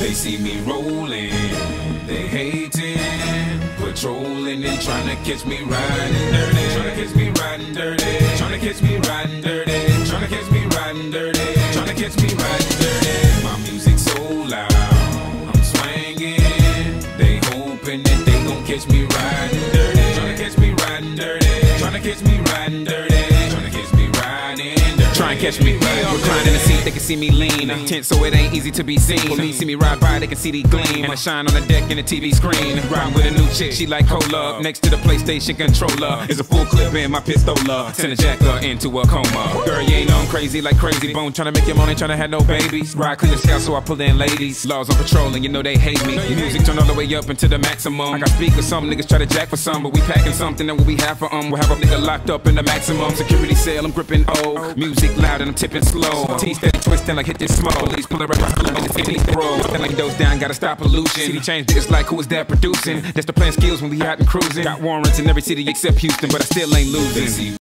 They see me rolling, they hating, patrolling and trying to catch me riding dirty. Trying to catch me riding dirty. Trying to catch me riding dirty. Trying to catch me riding dirty. Trying to catch me riding dirty. My music so loud, I'm swinging. They hoping that they gon' catch me riding dirty. Trying to catch me riding dirty. Trying to catch me riding dirty. Trying to catch me riding dirty. Try and catch me reclined in the seat, they can see me lean. Tense so it ain't easy to be seen. When they see me ride by, they can see the gleam. And I shine on the deck in the TV screen. Ride with a new chick, she like cola. Next to the PlayStation controller is a full clip in my pistola. Send a jacker into a coma. Girl, you ain't know I'm crazy like Crazy Bone. Tryna make your money, tryna have no babies. Ride clean the scout, so I pull in ladies. Laws on patrol and you know they hate me. Music turn all the way up into the maximum. I got speakers, some niggas try to jack for some, but we packing something that what we have for We'll have a nigga locked up in the maximum security cell. I'm gripping O. Music loud and I'm tipping slow. T steady twisting like hit this smoke. Police pull around in the 15th row. Like those down, gotta stop pollution. City change niggas like who is that producing? That's the plan skills when we out and cruising. Got warrants in every city except Houston, but I still ain't losing.